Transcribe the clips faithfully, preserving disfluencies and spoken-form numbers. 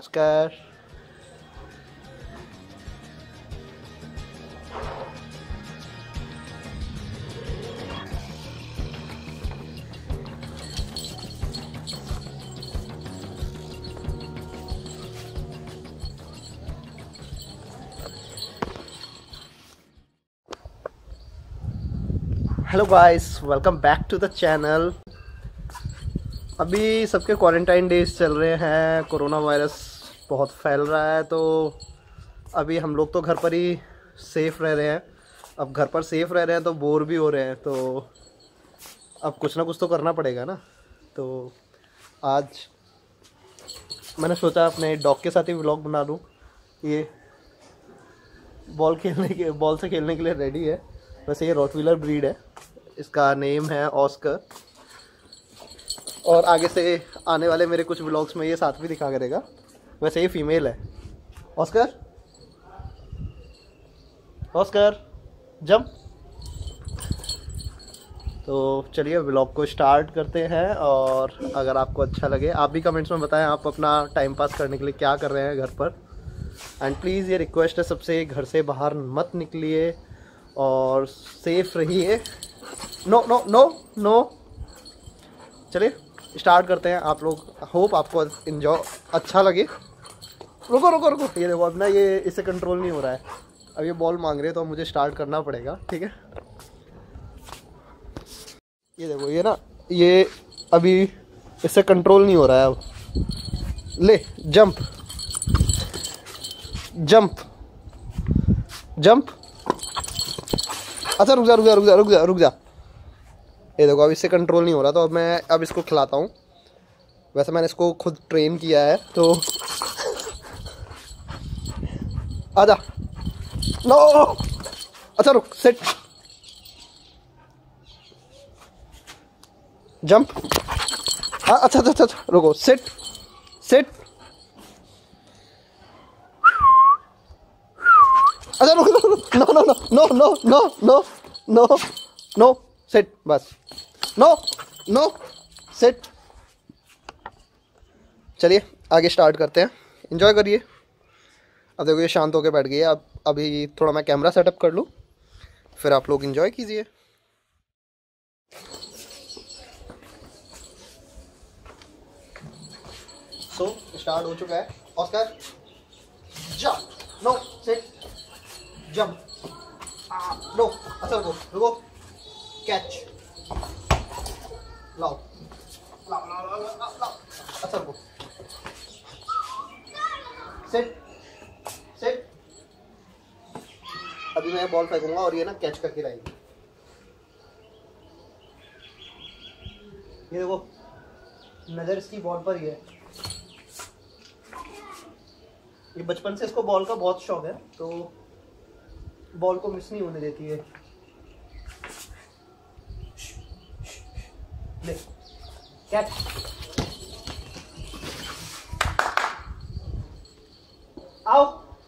Oscar. Hello guys, welcome back to the channel. अभी सबके quarantine days चल रहे हैं, कोरोना वायरस बहुत फैल रहा है, तो अभी हम लोग तो घर पर ही सेफ़ रह रहे हैं। अब घर पर सेफ़ रह रहे हैं तो बोर भी हो रहे हैं, तो अब कुछ ना कुछ तो करना पड़ेगा ना। तो आज मैंने सोचा अपने डॉग के साथ ही व्लॉग बना लूँ। ये बॉल खेलने के बॉल से खेलने के लिए रेडी है। वैसे ये रॉटवीलर ब्रीड है, इसका नेम है ऑस्कर, और आगे से आने वाले मेरे कुछ व्लॉग्स में ये साथ भी दिखा करेगा। वैसे ये फीमेल है। Oscar, Oscar jump. तो चलिए व्लॉग को स्टार्ट करते हैं, और अगर आपको अच्छा लगे आप भी कमेंट्स में बताएं आप अपना टाइम पास करने के लिए क्या कर रहे हैं घर पर। एंड प्लीज़ ये रिक्वेस्ट है सबसे, घर से बाहर मत निकलिए और सेफ रहिए। नो नो नो नो चलिए स्टार्ट करते हैं। आप लोग, होप आपको इन्जॉय अच्छा लगे। रुको रुको रुको, ये देखो अब ना ये इससे कंट्रोल नहीं हो रहा है। अब ये बॉल मांग रहे हैं तो अब मुझे स्टार्ट करना पड़ेगा, ठीक है। ये देखो ये ना, ये अभी इससे कंट्रोल नहीं हो रहा है। अब ले जंप जंप जंप। अच्छा रुक जा रुक जा रुक जा रुक जा रुक जा। ये देखो अब इससे कंट्रोल नहीं हो रहा, तो अब मैं अब इसको खिलाता हूँ। वैसे मैंने इसको खुद ट्रेन किया है, तो आजा। नो, अच्छा रुक, सेट जंप। हाँ अच्छा अच्छा अच्छा रुको, सेट सेट। अच्छा रुक रुक रुक, no no no no no no no no no set, बस नो नो सेट। चलिए आगे स्टार्ट करते हैं, एंजॉय करिए। अब देखो ये शांत होकर बैठ गई है। अब अभी थोड़ा मैं कैमरा सेटअप कर लूँ, फिर आप लोग एंजॉय कीजिए। सो so, स्टार्ट हो चुका है। Oscar jump, no set jump, no अच्छा रुको रुको, कैच, लाओ लाओ लाओ लाओ लाओ लाओ, अच्छा रुको, सेट सेट। अभी मैं बॉल फेंकूंगा और ये ना कैच करके रहेगी। ये देखो नजर इसकी बॉल पर ही है। ये बचपन से इसको बॉल का बहुत शौक है, तो बॉल को मिस नहीं होने देती है। ले कैच, आओ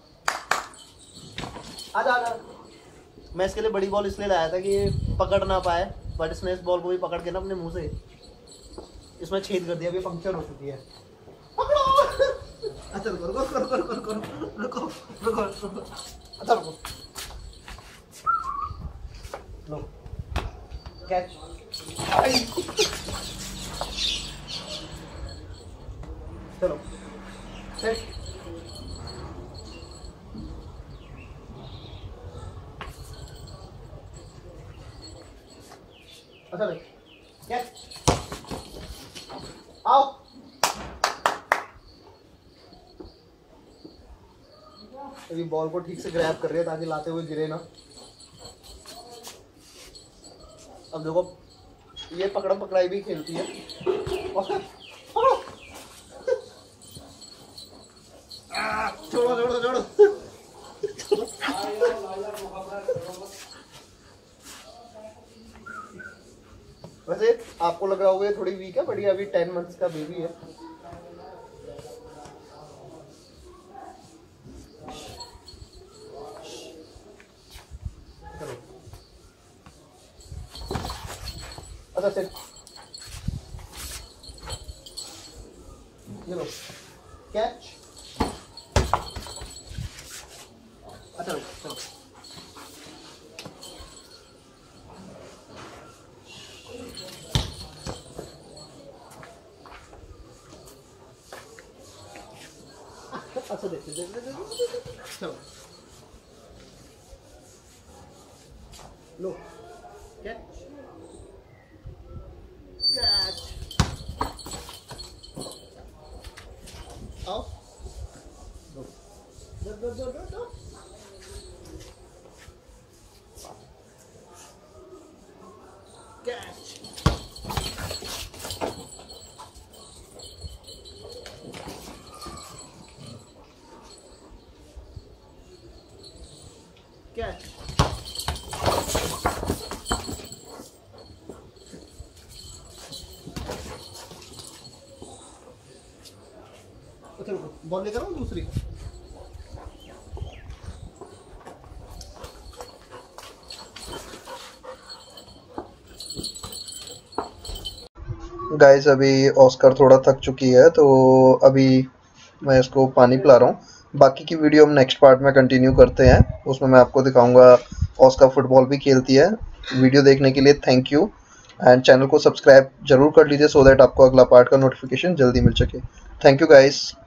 आजा आजा। मैं इसके लिए बड़ी बॉल इसलिए लाया था कि ये पकड़ ना पाए, बट इसने इस बॉल को भी पकड़ के ना अपने मुंह से इसमें छेद कर दिया। अभी पंक्चर हो चुकी है। पकड़ो। अच्छा रुको रुको रुको रुको रुको रुको रुको रुको, अच्छा रुको, लो कैच। चलो सेट, अच्छा ले कैच, आओ। अभी बॉल को ठीक से ग्रैब कर रही है ताकि लाते हुए गिरे ना। अब देखो ये पकड़म पकड़ाई भी खेलती है। पकड़ो छोड़ो छोड़ो छोड़ो। वैसे आपको लग रहा होगा ये थोड़ी वीक है, बट ये अभी टेन मंथ्स का बेबी है। अच्छा सेट, ये लो कैच, ऐसा देखते देख देख चलो लो कैच कैच आओ दो दो दो दो दो दो कैच कैच अच्छा बॉल लेकर आऊं दूसरी गाइस अभी ऑस्कर थोड़ा थक चुकी है तो अभी मैं इसको पानी पिला रहा हूँ। बाकी की वीडियो हम नेक्स्ट पार्ट में कंटिन्यू करते हैं, उसमें मैं आपको दिखाऊंगा ऑस्कर फुटबॉल भी खेलती है। वीडियो देखने के लिए थैंक यू एंड चैनल को सब्सक्राइब जरूर कर लीजिए सो दैट आपको अगला पार्ट का नोटिफिकेशन जल्दी मिल सके। Thank you guys.